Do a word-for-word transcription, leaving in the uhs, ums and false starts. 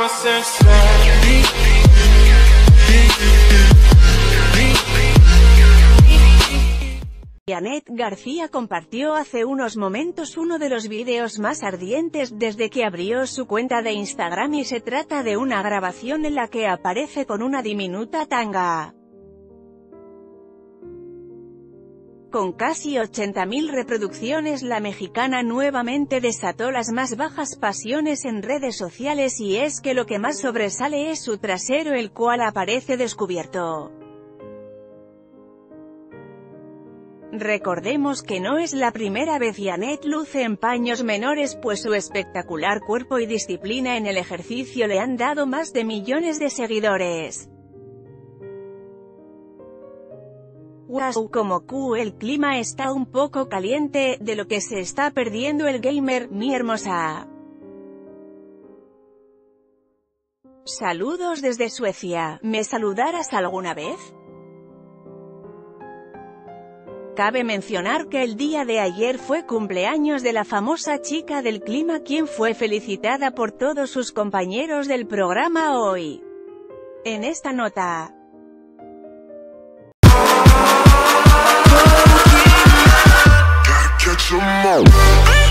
Janet García compartió hace unos momentos uno de los vídeos más ardientes desde que abrió su cuenta de Instagram y se trata de una grabación en la que aparece con una diminuta tanga. Con casi ochenta mil reproducciones, la mexicana nuevamente desató las más bajas pasiones en redes sociales, y es que lo que más sobresale es su trasero, el cual aparece descubierto. Recordemos que no es la primera vez Janet luce en paños menores, pues su espectacular cuerpo y disciplina en el ejercicio le han dado más de millones de seguidores. Wow, como Q, el clima está un poco caliente, de lo que se está perdiendo el gamer, mi hermosa. Saludos desde Suecia, ¿me saludarás alguna vez? Cabe mencionar que el día de ayer fue cumpleaños de la famosa chica del clima, quien fue felicitada por todos sus compañeros del programa hoy. En esta nota. Catch 'em all.